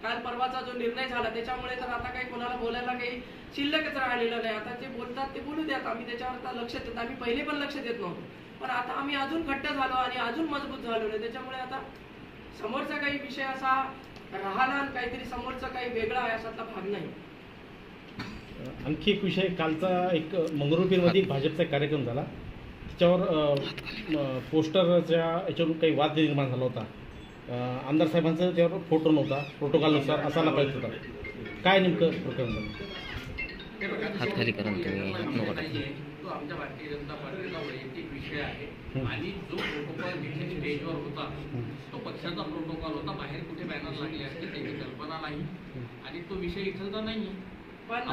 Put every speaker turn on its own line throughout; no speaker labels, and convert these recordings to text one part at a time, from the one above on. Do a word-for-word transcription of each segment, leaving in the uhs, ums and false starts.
काल परवाचा जो निर्णय झाला त्याच्यामुळे तर आता काही कोणाला बोलायला काही शिल्लकच राहिलेलं नाही। आता जे बोलतात ते बोलू द्यात, आम्ही त्याच्यावर लक्ष देत, आम्ही पहिले पण लक्ष देत नव्हतो, पण आता आम्ही अजून घट्ट झालो आणि अजून मजबूत झालो नाही। त्याच्यामुळे आता समोरचा काही विषय असा राहिला काहीतरी समोरचा काही वेगळा आहे असातला भाग नाही।
आणखी एक विषय, कालचा एक मंगरुळपीरमध्ये भाजपचा कार्यक्रम झाला, त्याच्यावर पोस्टरच्या याच्यावरून काही वाद निर्माण झाला होता। आमदार साहेबांचा त्यावर फोटो नव्हता, प्रोटोकॉलनुसार असायला पाहिजे होता, काय नेमकं प्रकरण झालं?
हात खाली करा तुम्ही।
तो आमच्या भारतीय जनता पार्टीचा वैयक्तिक विषय आहे आणि जो प्रोटोकॉल जिथे स्टेजवर होता तो पक्षाचा प्रोटोकॉल होता, बाहेर कुठे बॅनर लागले असते त्याची कल्पना नाही आणि तो विषय इथलचा नाही।
पण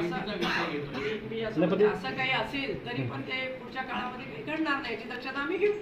असं काही असेल तरी पण ते पुढच्या काळामध्ये काही घडणार नाही याची दक्षता आम्ही घेऊ।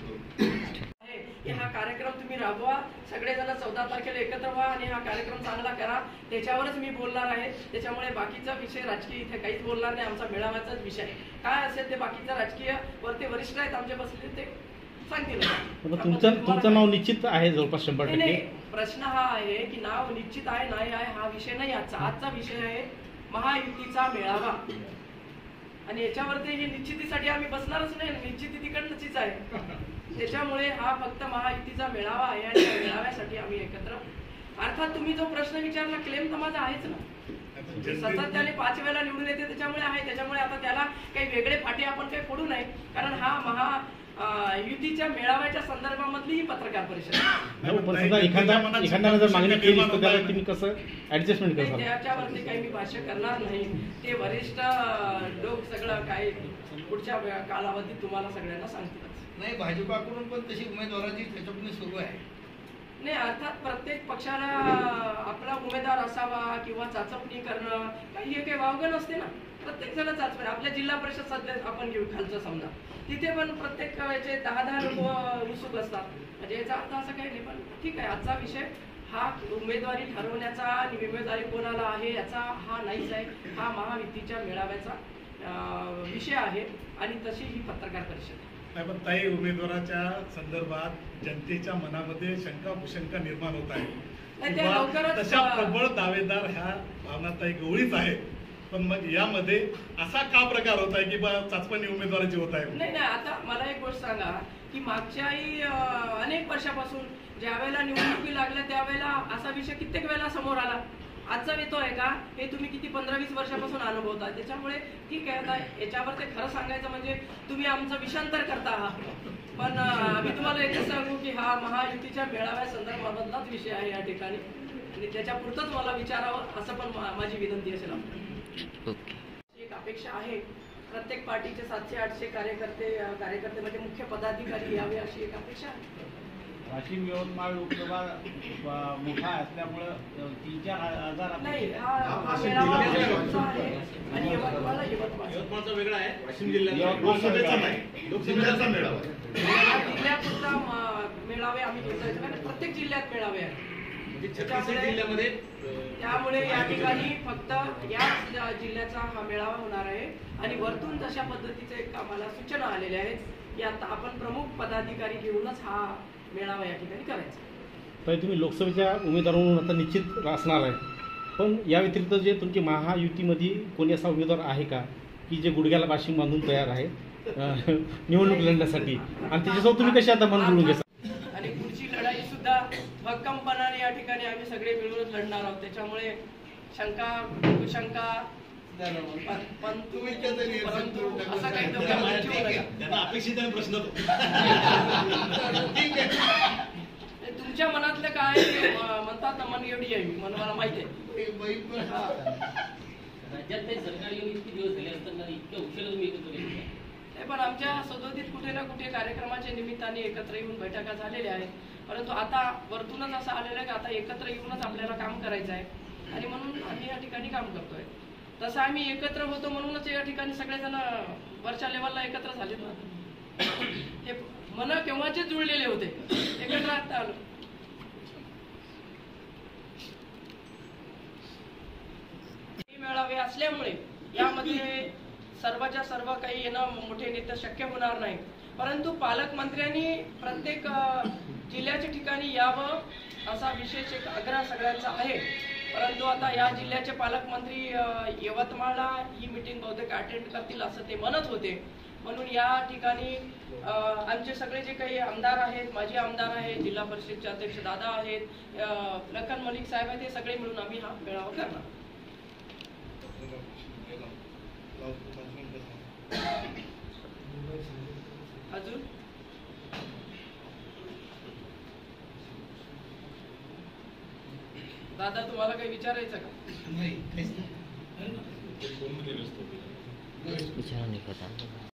हा कार्यक्रम तुम्ही राबवा, सगळेजण चौदा तारखेला एकत्र व्हा आणि हा कार्यक्रम चांगला करा, त्याच्यावरच मी बोलणार आहे। त्याच्यामुळे बाकीचा विषय राजकीय इथे काहीच बोलणार नाही, आमचा मेळाव्याचाच विषय आहे। काय असेल ते बाकीचा राजकीय वरती वरिष्ठ आहेत आमचे बसले ते सांगतील।
तुमचं तुमचं नाव निश्चित आहे जवळपास शंभर टक्के।
प्रश्न हा आहे की नाव निश्चित आहे नाही आहे हा विषय नाही, आजचा आजचा विषय आहे महायुतीचा मेळावा आणि याच्यावरती हे निश्चितीसाठी आम्ही बसणारच नाही, निश्चिती तिकडनंच आहे। त्याच्यामुळे हा फक्त महायुतीचा मेळावा आहे आणि त्या मेळाव्यासाठी आम्ही एकत्र, अर्थात तुम्ही जो प्रश्न विचारला क्लेम तर माझा आहेच ना, सतत त्याने पाच वेळा निवडून येते त्याच्यामुळे आहे, त्याच्यामुळे आता त्याला काही वेगळे फाटे आपण काही फोडू नये, कारण हा महा युतीच्या मेळाव्याच्या संदर्भामधली ही पत्रकार परिषद त्याच्यावरती काही मी भाष्य करणार नाही, ते वरिष्ठ लोक सगळं काय पुढच्या कालावधीत तुम्हाला सगळ्यांना सांगतील।
नाही, भाजपाकडून पण तशी उमेदवाराची त्याच्याकडून सुरू आहे
नाही, अर्थात प्रत्येक पक्षाला आपला उमेदवार असावा किंवा चाचपणी करणं काही हे काही वावगं नसते ना, प्रत्येक जण चाचपणी। आपल्या जिल्हा परिषद सध्या आपण घेऊ खालचं समजा, तिथे पण प्रत्येक याचे दहा दहा लोक उत्सुक असतात, म्हणजे याचा अर्थ असं काही नाही। पण ठीक आहे, आजचा विषय हा उमेदवारी ठरवण्याचा आणि उमेदवारी कोणाला आहे याचा हा नाहीच आहे, हा महायुतीच्या मेळाव्याचा विषय आहे आणि तशी ही पत्रकार परिषद
नाही। पण ताई, उमेदवाराच्या संदर्भात जनतेच्या मनामध्ये शंका कुशंका निर्माण होत आहे, तशा प्रबळ दावेदार ह्या भावनाताई गवळीच आहेत, पण मग यामध्ये असा का प्रकार होत आहे की बा चाचपणी उमेदवाराची होत आहे? नाही
नाही, आता मला एक गोष्ट सांगा की मागच्याही अनेक वर्षापासून ज्या वेळेला निवडणुकी लागल्या त्यावेळेला असा विषय कित्येक वेळेला समोर आला, आजचा येतोय का हे तुम्ही किती पंधरा वीस वर्षापासून अनुभवता। त्याच्यामुळे ठीक आहे, आता याच्यावर ते खरं सांगायचं म्हणजे तुम्ही आमचं विषांतर करता आहात, पण आम्ही तुम्हाला एकच सांगू की हा महायुतीच्या मेळाव्या संदर्भामधलाच विषय आहे या ठिकाणी आणि त्याच्या पुरतच मला विचारावं असं पण माझी विनंती असेल। एक अपेक्षा आहे, प्रत्येक पार्टीचे सातशे आठशे कार्यकर्ते कार्यकर्ते म्हणजे मुख्य पदाधिकारी यावे अशी एक अपेक्षा आहे।
वाशिम यवतमाळ लोकसभा मोठा असल्यामुळं तीन चार हजार
नाही, हा मेळावा आहे आणि यवतमाळला
यवतमाळचा वेगळा आहे, वाशिम जिल्ह्यात लोकसभेचा नाही, लोकसभेचा मेळावा
जिल्ह्यापुरता मेळावे आम्ही घेतोय, कारण प्रत्येक जिल्ह्यात मेळावे आहेत
जिल्ह्यामध्ये,
त्यामुळे या ठिकाणी फक्त या जिल्ह्याचा हा मेळावा होणार आहे आणि वरतून तशा पद्धतीचे एक आम्हाला सूचना आलेल्या आहेत की आता आपण प्रमुख पदाधिकारी घेऊनच हा मेळावा या ठिकाणी करायचा।
तर तुम्ही लोकसभेच्या उमेदवार म्हणून आता निश्चित असणार आहे, पण या व्यतिरिक्त जे तुमची महायुतीमध्ये कोणी असा उमेदवार आहे का की जे गुडघ्याला बाशिंग बांधून तयार आहे निवडणूक लढण्यासाठी आणि त्याच्यासोबत तुम्ही कशी आता मन बोलून घ्या?
आणि पुढची लढाई सुद्धा भक्कमपणाने या ठिकाणी आम्ही सगळे मिळूनच लढणार आहोत, त्याच्यामुळे शंका कुशंका पण तुम्ही परंतु असं काही
अपेक्षित आहे प्रश्न
तुमच्या मनातलं काय म्हणतात ना, मन एवढी आहे म्हणून मला माहिती आहे।
राज्यात काही सरकार येऊन इतके दिवस झाले असताना इतक्या उशिरा तुम्ही एकत्र येत,
पण आमच्या सदोदित कुठे ना कुठे कार्यक्रमाच्या निमित्ताने एकत्र येऊन बैठका झालेल्या आहेत, परंतु आता वरतूनच असं आलेलं आहे की आता एकत्र येऊनच आपल्याला काम करायचं आहे आणि म्हणून आम्ही या ठिकाणी काम करतोय। तसं आम्ही एकत्र होतो म्हणूनच या ठिकाणी सगळेजण वरच्या लेवलला एकत्र झालेत ना, हे मन केव्हाचे जुळलेले होते, एकत्र आता आलो। मेळावे असल्यामुळे यामध्ये सर्वच्या सर्व काही येणं मोठे नेते शक्य होणार नाही, परंतु पालकमंत्र्यांनी प्रत्येक जिल्ह्याच्या ठिकाणी यावं असा विशेष एक आग्रह सगळ्यांचा आहे. परंतु आता या जिल्ह्याचे पालकमंत्री अ, यवतमाळला ही मीटिंग बहुतेक अटेंड करतील असं ते म्हणत होते. म्हणून या ठिकाणी अ, आमचे सगळे जे काही आमदार आहेत, माजी आमदार आहेत, जिल्हा परिषदचे अध्यक्ष दादा आहेत, अ, लखन मलिक साहेब आहेत, हे सगळे मिळून आम्ही हा मेळावा करणार. अजून दादा तुम्हाला काही विचारायचं का?
नाही काहीच नाही.
विचारा नाही